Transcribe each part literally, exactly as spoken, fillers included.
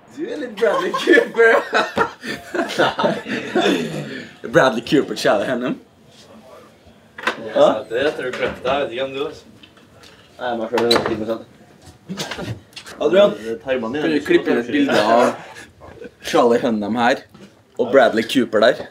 Du er litt Bradley Cooper. Bradley Cooper, Charlie Hunnam. Ja? Det er etter du kløpte deg, vet ikke om du også. Nei, jeg må selv det ti prosent. Adrian, kan du klippe inn et bilde av Charlie Hunnam her, og Bradley Cooper der?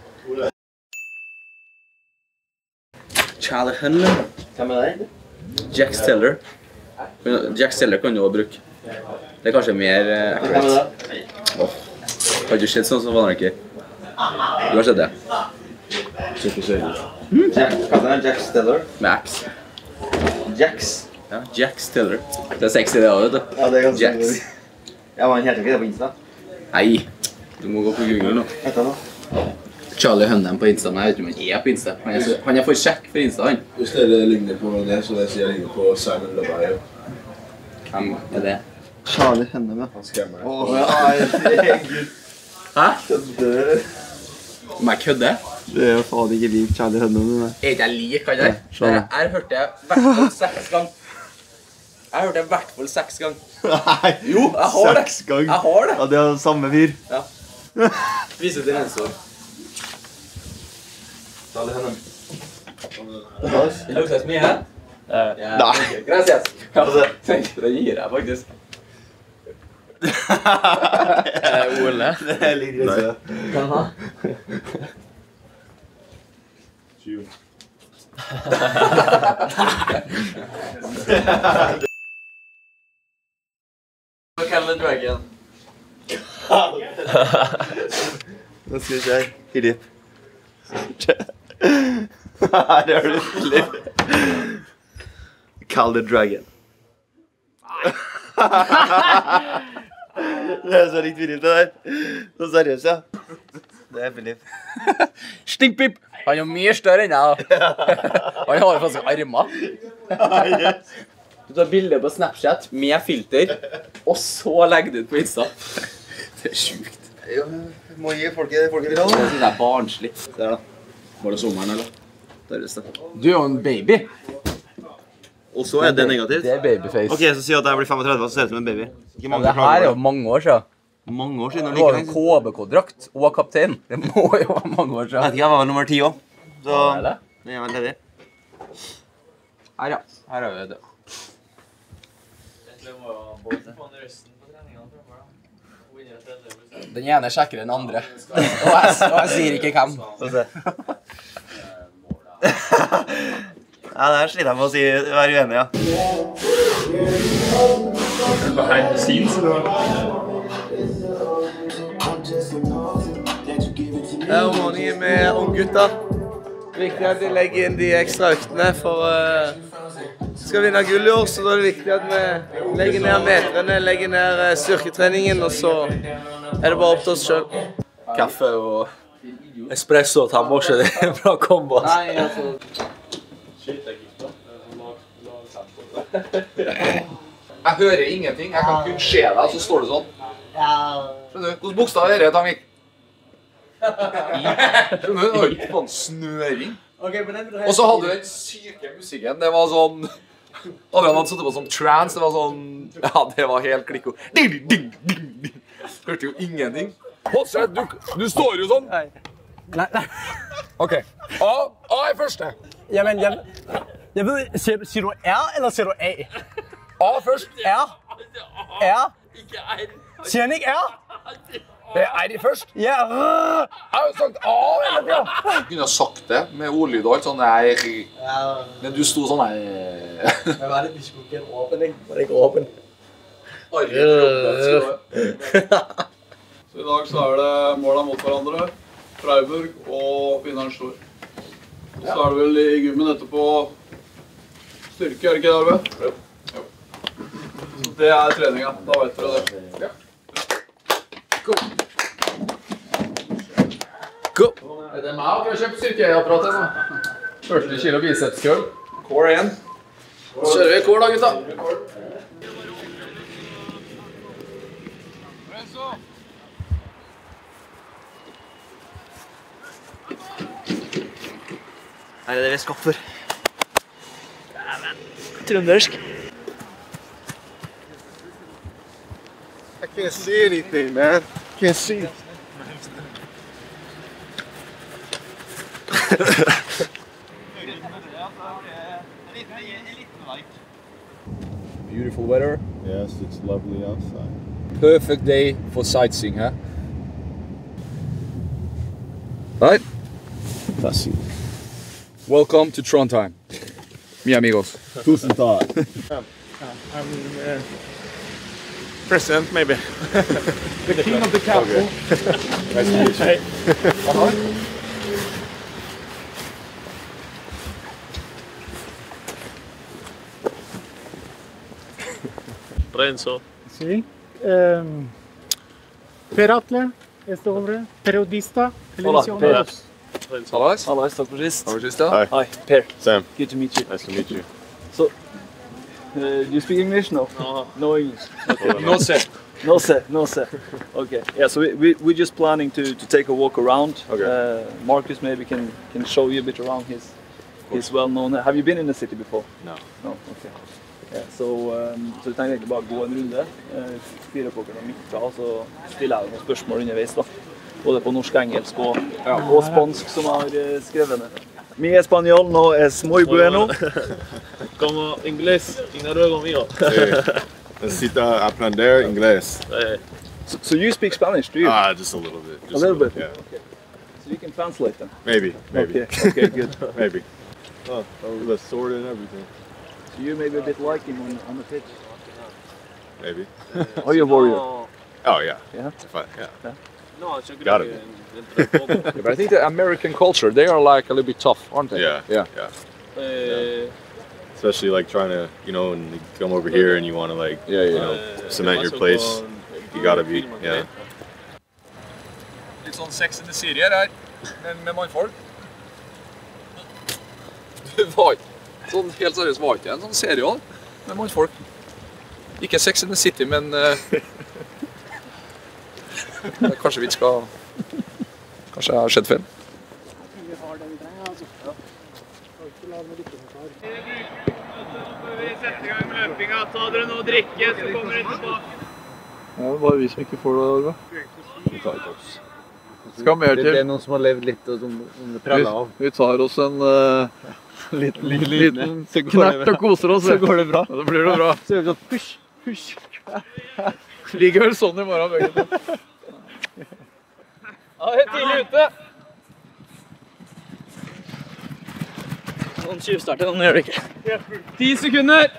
Charlie Hunnam. Hvem er det? Jack Steller. Jack Steller kan du også bruke. Det er kanskje mer ekkelt. Hvem er det? Åh, har du sett sånn som var det ikke? Du har sett det? Mm. Jack, hva er det? Jack Steller? Med X. Jax? Ja, Jack Steller. Det er sexy det også, vet du. Ja, det er ganske... Jax. Ja, men helt ikke det på Insta. Nei, du må gå på Google nå. Vet du hva? Charlie Hunnam på Insta, men jeg vet ikke om han er på Insta. Han er, så, han er for kjekk for Insta, han. Hvis det ligner på det, så det sier jeg ligner på Simon LeBayo. Hvem er det? Charlie Hunnam, ja. Han skremmer. Åh, ja, herregud. Hæ? Kødder. Om jeg kødder? Du er jo faen ikke lik Charlie Hunnam, du. Er ikke jeg lik han der? Jeg har hørt det hvertfall seks gang. Jeg har hørt det hvertfall seks gang. Nei, jo, jeg har det. Seks gang. Jeg har det. Ja, det er samme fyr. Ja. Viser til Rensor. Charlie Hunnam. Det lukter så mye her. Ja, Nei. Gracias. Ja, det gir jeg faktisk. Ole. Det er litt greit. Kan han ha? Tjuv. Calvin Dragon. Nå skal vi se her. Filip. Her er du Filip. Call the Dragon. Det er så likt Filip det der. Så seriøst, ja. Det er Filip. Stinkpip! Han er mye større enn jeg da. Han har faktisk armer. Du tar bilder på Snapchat med filter, og så legger du ut på Insta. Det er sjukt. Jo, må gi folket det folket vil ha. Det synes jeg er barnslig. Se her da. Var det sommeren, eller? Det er det. Du er jo en baby. Og så er det negativt. Det er babyface. Ok, så si at jeg blir femogtredve, så ser det ut som en baby. Ikke Men mange det her er jo mange år siden. mange år siden. Du har jo en K B K-drakt og kaptein. Det må jo være mange år Jeg siden. vet ikke, jeg var vel nummer ti også. Så Er det? det er vel ledig. Her, ja. Her er vi det. Den ene er kjekkere enn den andre. Og jeg, og jeg sier ikke hvem. Få se. Ja, det her sliter jeg med å si, være uenig, ja. Det er morgenen med unggutta. Viktig at de legger inn de ekstra øktene for uh, skal vinne gull i år, så da er det viktig at vi legger ned metrene, legger ned uh, styrketreningen, og så er det bare opp til oss selv. Kaffe og espresso og tannbørste, det er en bra kombo. Nei, altså... Jeg hører ingenting, jeg kan kun se deg, så står det sånn. Skjønner du, hvordan bokstav er det, Tangvik? Skjønner du, det var ikke sånn snøring. Og så hadde du den syke musikken, det var sånn... Adrian hadde satt på som trance, det var sånn... Ja, det var helt klikko. Ding, ding, ding, ding. Hørte jo ingenting. Håseth, du, du står jo sånn. Nei, nei. Ok, A, A er første. Jamen, jeg, jeg ved, siger, siger du R, eller siger du A? A først. R? R? Siger han ikke R? Det er de først. Ja. Jeg har jo sagt A, eller ja. Jeg kunne ha sagt det med ordlyd og alt sånn, nei... Men du sto sånn, nei... Hvad var det, vi skulle gætte åben, ikke? Var det ikke åben? Så i dag så er det målene mot hverandre, Freiburg og vinneren står. Og så er det vel i gymmen etterpå styrke, er det ikke det, Arve? Jo. Så det er treninga, da vet dere det. Ja. Go! Go! Er det meg å kjøpe styrkeapparatet nå? førti kilo bicepskøl. Core igjen. Så kjører vi core da, gutta. Her er det vi er skapt for. Trøndersk. can't see anything, man. Can't see. Beautiful weather. Yes, it's lovely outside. Perfect day for sightseeing, huh? Right? Fantastic. Welcome to Trondheim, mi amigos. Tusen takk. I'm uh, president, maybe. The king of the castle. Nice to meet you. Renzo. Sí. Um, per Atle, este hombre, periodista, televisión. Hallais. Hallais, takk for sist. Takk for sist, ja. Hi. Hi, Per. Sam. Good to meet you. Nice to meet you. So, uh, do you speak English? No. No. No English. Okay. No se. No sir, no sir. Okay. Yeah. So we, we we're just planning to to take a walk around. Okay. Uh, Marcus maybe can can show you a bit around his his well known. Have you been in the city before? No. No. Okay. Yeah, so um, så vi tenkte egentlig bare å gå en runde. Uh, Fire på klokka midtre, og så stiller jeg noen spørsmål underveis da. Både på norsk, engelsk og, ja, og spansk som har uh, skrevet ned. Mi español no es muy bueno. Como inglés, ignoro conmigo. Necesita aprender inglés. So, so you speak Spanish, do you? Ah, just a little bit. Just a little bit? Yeah. Okay. So you can translate them? Maybe, maybe. Okay, okay, good. Maybe. Oh, with a sword and everything. So you may be a bit like him on, on the pitch? Maybe. Are you a warrior? Oh, yeah. Yeah? If I, yeah. Yeah. No, Got it. Yeah, but I think the American culture, they are like a little bit tough, aren't they? Yeah. Yeah. Yeah. Uh, Especially like trying to, you know, when you come over here and you want to like, Yeah, yeah. you know, cement your place. You gotta be, yeah. Litt sånn Sex and the City her, med, med mannfolk. Du var ikke, sånn helt seriøst var ikke en sånn serie også, med mannfolk. Ikke Sex and the City, men uh, kanskje vi ikke skal, kanskje jeg har skjedd feil. Vi setter i gang med løpinga. Ta dere noe å drikke, så kommer dere tilbake. Ja, bare vi som ikke får det, Arve. Vi tar ikke oss. Skal mer til. Det er noen som har levd litt og som, som det preller av. Vi, vi tar oss en uh, liten, liten knert og koser oss. Så går det bra. Ja, da blir det bra. Så gjør vi sånn, hysj, hysj. Ligger vel sånn i morgen, begge to. Ja, helt tidlig ute. Sånn tjuvstart, noen gjør det ikke. Ti sekunder.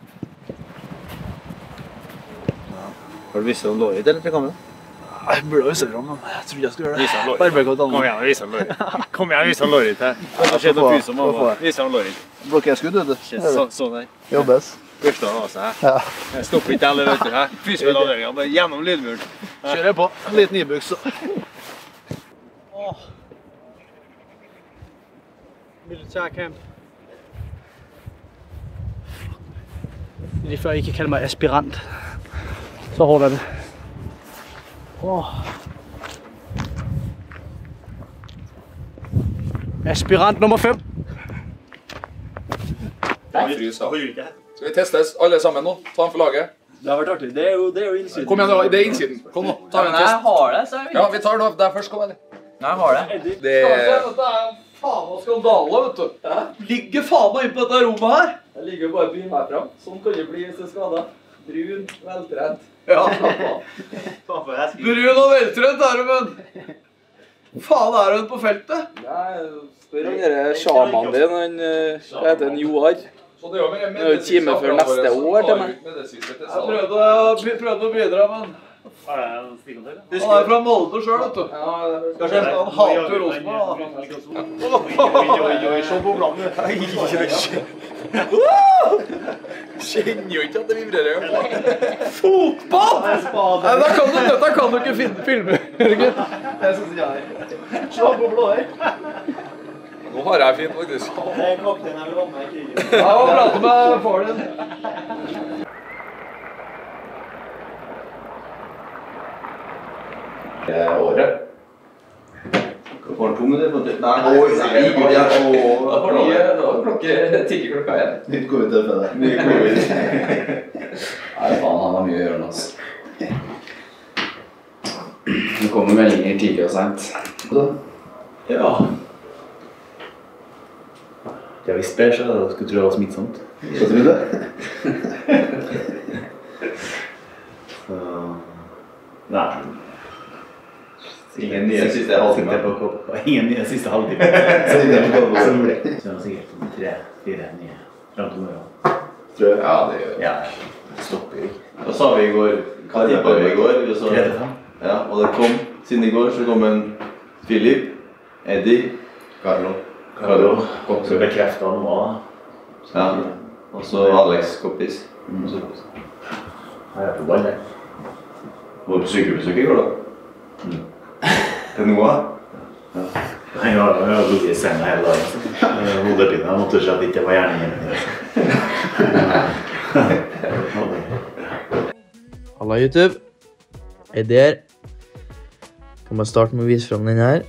Har du visst om låret eller til kamera? Jeg burde ha visst det, men jeg tror jeg skal gjøre det. Vis ham låret. Barberkott Kom igjen, vis ham låret. Kom igjen, vis ham låret til. Det har skjedd noe fysom av. Vis ham låret. Blokkerskudd, vet du. Så, sånn her. Jobbes. Børsta av seg her. Jeg stopper ikke alle, vet du. Her. Fysom med avdelingen, bare gjennom lydmuren. Kjører jeg på. En liten ibuks. Militærcamp. Lige før I kan kalde mig aspirant. Så hårdt er det. Åh. Aspirant nummer fem. Skal vi testes alle sammen nå? Ta den for laget. Det har vært artig. Det er jo, det er jo innsiden. Kom igjen, det er innsiden. Kom nå, ta en test. Jeg har det, så er det Ja, vi tar det der først, kom igjen. Jeg har det. Det Dette er faen meg skandale, vet du. Ligger faen meg inn på dette rommet her. Jeg ligger jo bare på meg frem. Sånn kan det bli hvis jeg skader. Brun, veltrent. Ja. Brun og veltrent er du, men. Faen er hun på feltet? Nei, spør om dere sjamanen din, han uh, heter en Joar. Det er jo time før neste år til meg. Jeg prøvde, prøvde å bidra, men han er fra Molde selv, vet du. Kanskje han hater Rosenborg. Se på blandet. kjenner jo ikke at det vibrerer. Fotball! Nei, da kan du, dette kan du ikke finne filmer, Jørgen. Jeg synes ikke jeg. Se på blåer. Nå har jeg fint, faktisk. Det er kaptein jeg vil ha med i krigen. Jeg må prate med far din. Året. Hva får han to minutter? Nei, oi, nei, oi, ja, oi. Da får vi, da får klokke tigge klokka igjen. Nytt går ut til det. Nytt går ut. Nei, faen, han har mye å gjøre nå, altså. kommer meldinger tidlig og sent. Ja. Jeg visste bedre, så jeg skulle tro det var smittsomt. Så tror du det? Så... Nei. Ingen nye siste halvtime. Ingen nye siste halvtime. Så det er sikkert tre, fire nye. Frem til morgen. Tror jeg? Ja, det gjør ja. Det stopper jo ikke. Og så har vi i går, hva tippet vi i går? tre til fem. Ja, og det kom, siden i går så kom en Filip, Eddie, Carlo. Carlo, kom til å bekrefte han hva. Ja, og så Alex Koppis. Mm. Her er på ball, jeg. Var du på sykebesøk i går da? Mm. Det er noe? Ja. Jeg har ligget i senga hele dagen. Hodepine, jeg måtte se at det ikke var hjernen. Halla YouTube, Eddie her. Kan bare starte med å vise frem den her.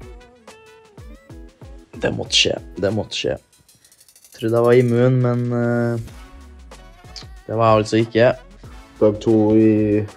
Det måtte skje, det måtte skje. Jeg trodde jeg var immun, men uh, det var jeg altså ikke. Dag to i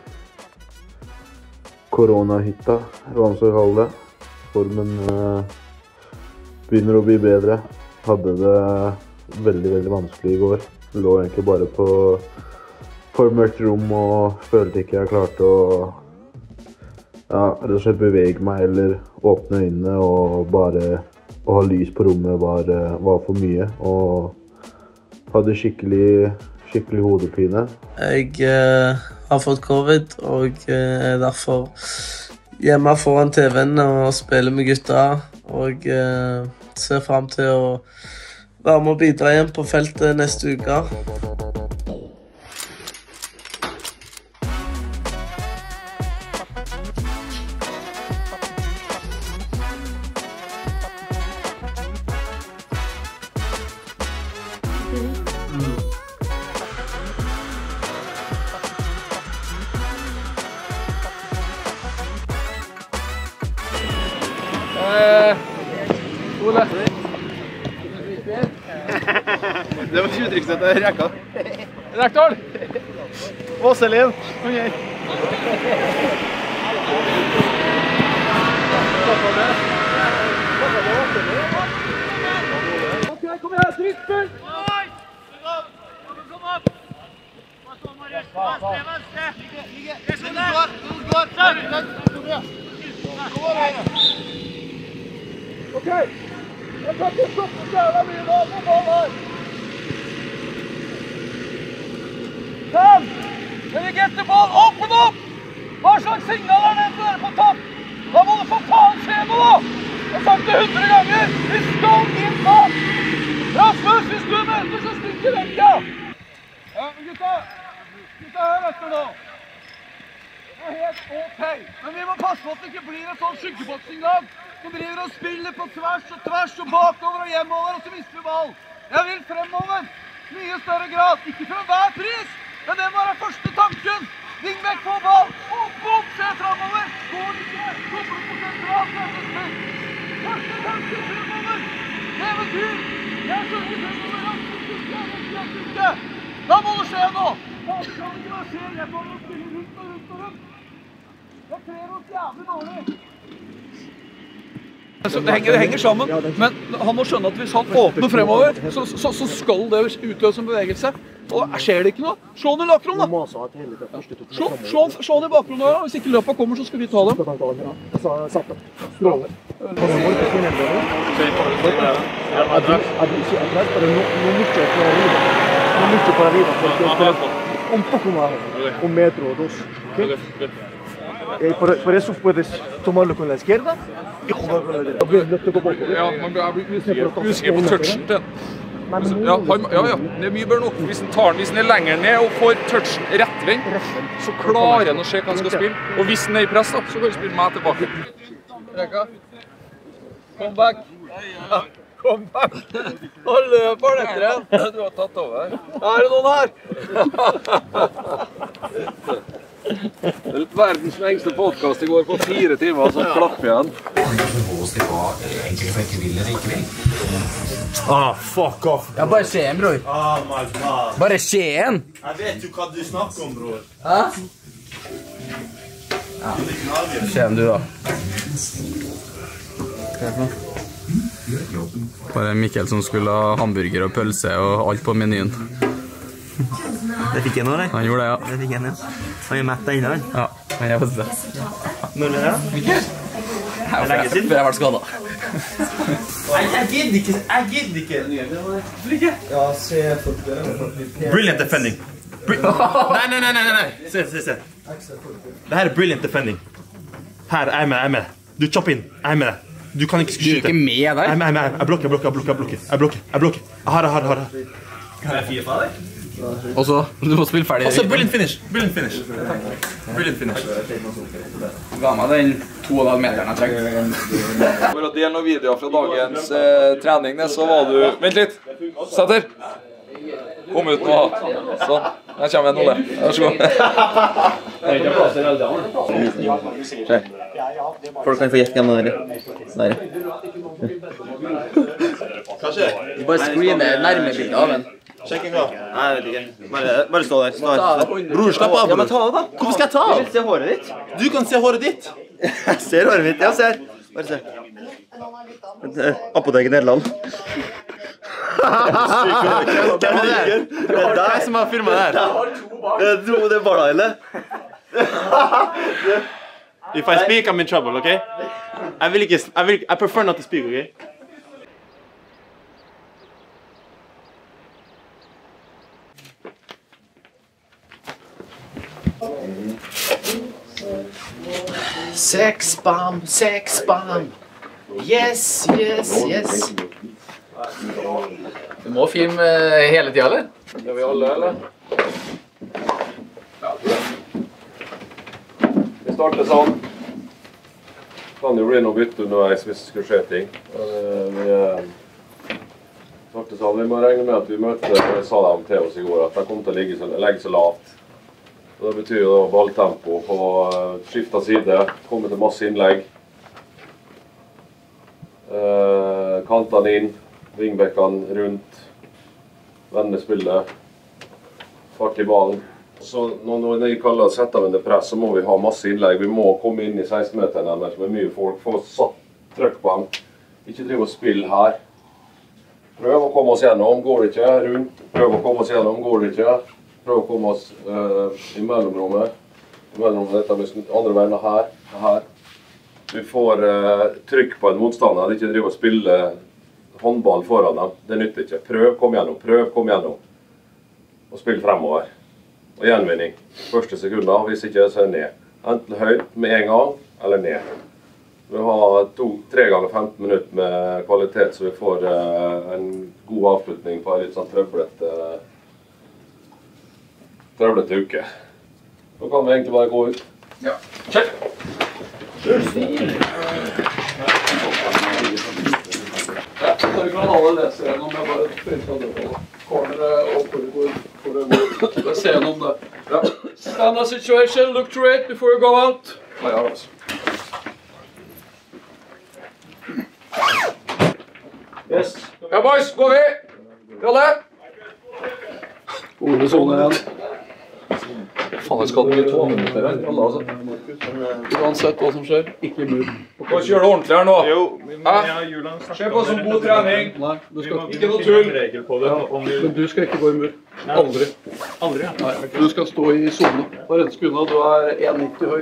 koronahytta, hva man skal kalle det. Formen uh, begynner å bli bedre. Hadde det veldig, veldig vanskelig i går. Lå egentlig bare på, på et mørkt rom og følte ikke jeg klarte å ja, rett og slett bevege meg eller åpne øynene, og bare å ha lys på rommet var, var for mye. Og hadde skikkelig, skikkelig hodepine. Jeg uh, har fått covid og er uh, derfor hjemme foran T V-en og spiller med gutta, og uh, ser frem til å være med å bidra igjen på feltet neste uke. Ole. Det var uttrykksett til Rekka. Rekdal! Åselin! Ok. Ok, kom igjen, trykk spill! Kom opp! Ok, jeg kan ikke stoppe jævla mye nå, på ball her. Sam, when you get the ball, åpne opp! Hva slags signal er det dere på topp? Da må du for faen se noe da! Jeg har sagt det hundre ganger, vi skal inn bak! Rasmus, hvis du møter, så stikker vekka! Ja, men gutta, gutta her etter nå. Det er helt ok, men vi må passe på at det ikke blir en sånn skyggeboksinglag som driver og spiller på tvers og tvers og bakover og hjemover, og så mister vi ball. Jeg vil fremover, mye større grad, ikke for enhver pris, men det må være første tanken. Ving vekk på ball, opp, opp, se fremover, går ikke, kommer på sentralt, første spill. Første tanken fremover, eventyr, jeg skjønner fremover, ikke. Da må det skje nå. Da skal det ikke være skje, jeg får å spille rundt og rundt og rundt. Jeg trer oss jævlig dårlig. Det henger, det henger sammen, men han må skjønne at hvis han åpner fremover, så, så, så skal det utløse en bevegelse. Og skjer det ikke noe? Slå han i lakrom da! Slå, slå, slå han i bakgrunnen da, hvis ikke løpet kommer så skal vi ta dem. Un poco más, un metro o dos. ¿Okay? Eh, por, por eso puedes tomarlo con la izquierda y jugar con la derecha. Ja, man blir usikker på touchen til den. Ja, han, ja, ja, det er mye bør nå. Hvis han tar den, hvis han er lenger ned og får touchen rettvendt, så klarer han å se hva han skal spille. Og hvis han er i press da, så kan han spille meg tilbake. Rekka. Come back. Ja, come back. Og løper han etter en. Du har tatt over. Er det noen her? Det er verdens lengste podcast i går på fire timer, så klapp igjen. Ah, fuck off. Ja, bare se en, bror. Oh my god. Bare se en. Jeg vet jo hva du snakker om, bror. Hæ? Kjem du da. Bare Mikkel som skulle ha hamburger og pølse og alt på menyen. Det fikk jeg nå, eller? Han gjorde det, ja. Det fikk jeg nå. Han er mett enda, han. Ja, han er faktisk det. Når er det da? Mikkel? Det er lenge siden. For jeg har vært skadet. Jeg gidder ikke, jeg gidder ikke. Ja, se for det. Brilliant defending. Nei, nei, nei, nei, nei. Se, se, se. Det her er brilliant defending. Her, jeg er med, jeg er med. Du chopper inn, jeg er med. Du kan ikke skyte. Du er ikke med der? Jeg er med, jeg er med. Jeg blokker, jeg blokker, jeg blokker, jeg blokker. Jeg blokker, jeg blokker. Jeg har det, jeg har det, jeg har det. Kan jeg fire fra deg? Og så, du må spille ferdig. Og så brilliant finish, brilliant finish. Brilliant finish. Ga meg den to og en halv meteren jeg trenger. For å dele noen videoer fra dagens eh, trening, så var du... Vent litt! Setter! Kom ut nå. Sånn. Her kommer en Ole. Vær så god. Folk kan få jekke med dere. Der. Hva skjer? Bare screene nærme bildet av en. Sjekk en gang. Nei, jeg vet ikke. Bare, bare stå der. Stå der. Bror, slapp av. Ja, men ta det da. Hvorfor skal jeg ta av? Jeg vil se håret ditt. Du kan se håret ditt. Jeg ser håret mitt. Jeg ser. Bare se. Apoteket Nederland. Hvem er det? Det er deg som har firma der. Jeg tror det er bare deg, eller? If I speak, I'm in trouble, okay? Jeg vil ikke, jeg vil, I prefer not to speak, okay? Sex bomb, sex bomb. Yes, yes, yes. Du må filme hele tiden, eller? Det vi alle, eller? Ja, tror jeg. Vi starter sånn. Kan jo bli noe bytte underveis hvis det skulle skje ting. Vi starter sånn. Vi må regne med at vi møter, jeg sa det om til oss i går, at det kommer til å ligge så, legge så lavt. Det betyr jo balltempo på skifta side, komme til masse innlegg. Kantene inn. Vingbekkene rundt, vende spillet, fart i ballen. Så når vi kaller settavende press, så må vi ha masse innlegg. Vi må komme inn i seksten-meterne der som er mye folk, få satt trykk på dem. Ikke drive og spille her. Prøv å komme oss gjennom, går det ikke, rundt. Prøv å komme oss gjennom, går det ikke. Prøv å komme oss uh, i mellomrommet. I mellomrommet, dette med andre veien her, her. Vi får uh, trykk på en motstander, ikke drive og spille håndball foran dem, det nytter ikke. Prøv, kom gjennom, prøv, kom gjennom. Og spill fremover. Og gjenvinning. Første sekunder, hvis ikke så er det ned. Enten høyt med en gang, eller ned. Vi har to, tre ganger femten minutter med kvalitet, så vi får uh, en god avslutning på en litt sånn trøblete, uh, trøblete uke. Nå kan vi egentlig bare gå ut. Ja. Kjell! Ja, så kan alle lese gjennom, jeg bare spiller det på corneret og korridor for å gå se gjennom det. Ja. Stand a situation, look through it before you go out. Ja, ja, altså. Yes. Ja, boys, går vi! Jalle! Ole Sone igjen. Faen, jeg skal ha mye tålmodighet her, alle altså. Uansett hva som skjer, ikke mur. Hva gjør det ordentlig her nå? Jo, Hæ? Se på som god trening. Nei, du skal ikke noe tull. Men du skal ikke gå i mur. Aldri. Aldri, ja. Nei, du skal stå i zone. På rett skunna, du er en nitti høy.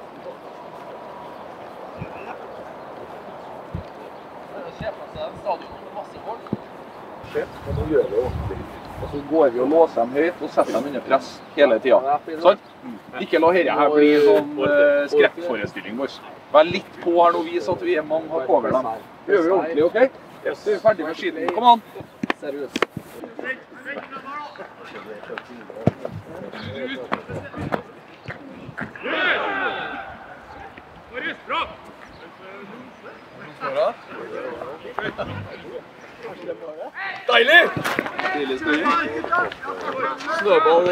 Nå gjør vi ordentlig. Og så går vi og låser dem høyt og setter dem under press hele tiden. Sånn? Ikke la dette her bli sånn uh, skrekkforestilling, boys. Vær litt på her nå, vis at vi er mange har over dem. Det gjør vi ordentlig, ok? Så er vi ferdig med skiden. Kom an! Seriøst. Deilig! Deilig styring. Snøball.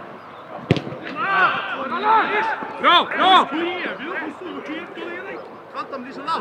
Bra, bra! Kvanten blir så lav.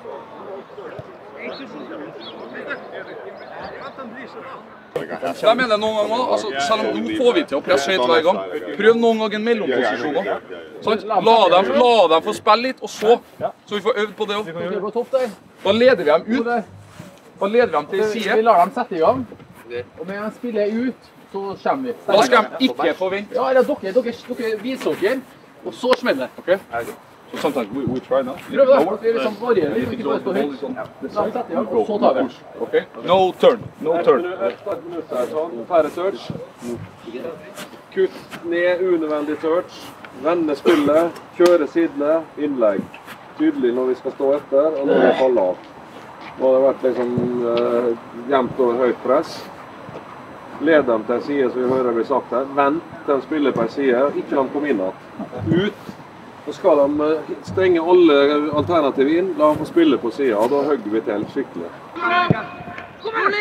Kvanten blir så lav. Jeg mener noen ganger, altså, selv om nå får vi til å presse høyt hver gang, prøv noen ganger en mellomposisjon også. Sånn, la dem, la dem få spille litt, og så, så vi får øvd på det også. Da leder vi dem ut. Da leder vi dem til side. Vi lar dem sette i gang, og når de spiller ut, så kommer vi. Da skal de ikke forvente. Ja, eller dere, dere, dere viser dere, og så smeller det. Ok? So sometimes we, we try now. Prøv det, vi er liksom varierer, vi ikke bare stå høyt. La dem sette i gang, og så tar vi. Ok? No turn. No turn. Færre touch. Kutt ned unødvendig touch. Vende spillet. Kjøre sidene. Innlegg. Tydelig når vi skal stå etter, og når vi faller av. Nå har det vært liksom uh, jevnt og høyt press. Led dem til en side, som vi hører blir sagt her. Vent dem spiller på en side, ikke la dem komme inn. Ut. Så skal de stenge alle alternativ inn, la dem få spille på siden, og da høgger vi til skikkelig. Kom igjen!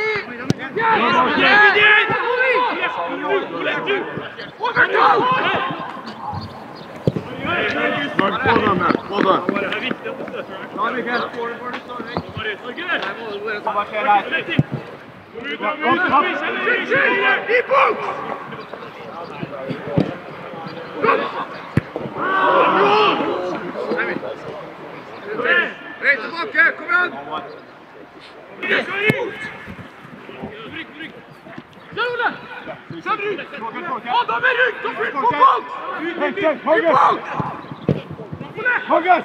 Rei tilbake, kom igjen! Kjøle! Kjøle ut! Å, da med rygg! Da flytt på bak! Bak! Hogget!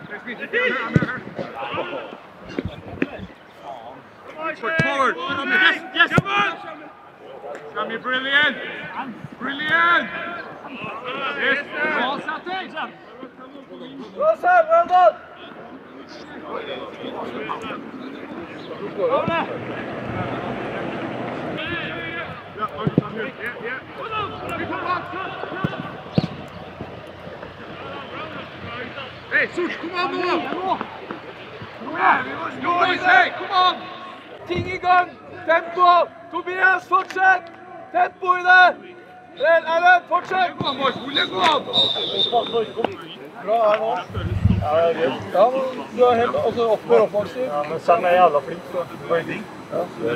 Forward! Yes, yes! Skal vi brilliant! Brilliant! Yes, bra setting! Bra set, well done! Kom det! Hei, Sors, kom an nå! Boys, hei, kom an! Ting i gang! Tempo! Tobias, fortsett! Tempo i det! Erlend, fortsett! Kom an, boys, hold deg an! Bra her nå. Ja, det er greit. Ja, du er helt altså, oppgjør offensiv. Ja, men Sam er jævla flink, så det var ingenting. Ja, det er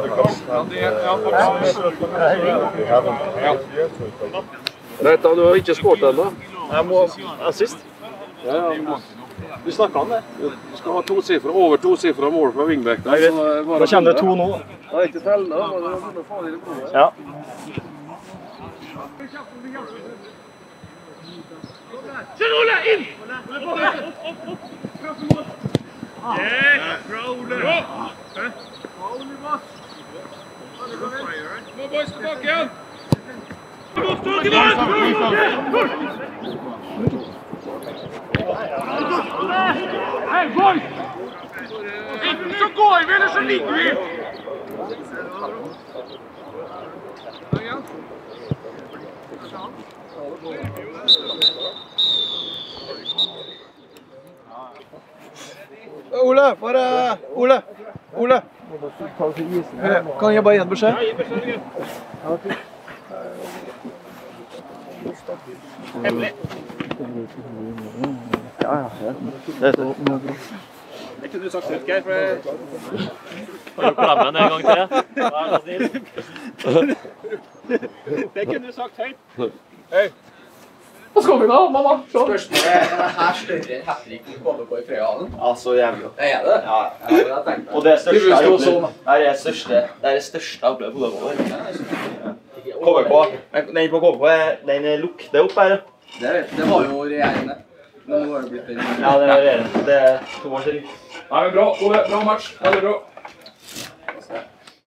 Rett da, du har ikke skåret ennå. Jeg må assist. Ja, ja. Du snakket om det. Du skal ha to sifre, over to sifre mål fra Wingback. Da kommer det to nå. Det er ikke tellende, da. Men det var farlig det på. Ja. Kjør Ole, inn! Yes, bra Ole! Bra Ole, boss! Nå boys, tilbake igjen! Hei, boys! Enten så går vi, eller så ligger vi! Ole, bare Ole. Ole. Kan jeg bare gi en beskjed? Ja, gi beskjed. Hemmelig. Ja, ja. Det er det. Det kunne du sagt høyt, Geir, for jeg... Har du klemmet en gang til? Det kunne du sagt høyt. Hei. Hva skal vi da, mamma? Spørsmålet er, er det her større enn hat-trick mot K B K i Frøyhallen? Ja, så jævlig godt. Det er det? Ja, ja, det har jeg tenkt meg. Og det er største jeg har opplevd. Det er det største, det er det største jeg har opplevd på K B K. Den på K B K, den lukter opp her. Det, det var jo regjerende. Nå har det blitt den. Ja, det er regjerende. Det er to år siden. Nei, men bra, Ole. Bra match. Veldig bra.